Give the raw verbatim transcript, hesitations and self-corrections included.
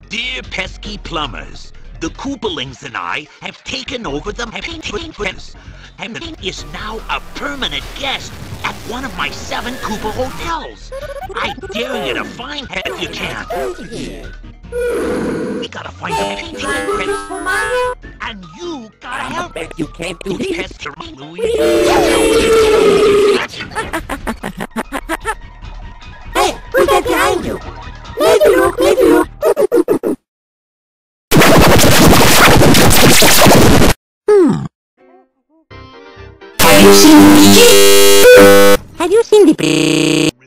Dear pesky plumbers, the Koopalings and I have taken over the painting business, and is now a permanent guest at one of my seven Koopa hotels. I dare you to find her if you can. We gotta find the painting prince, and you gotta help. Bet you can't do Louis, this. Pester, Louis. Hey, who's that behind you? Let's look, let's look. Hmm. Have you seen the... Have you seen the...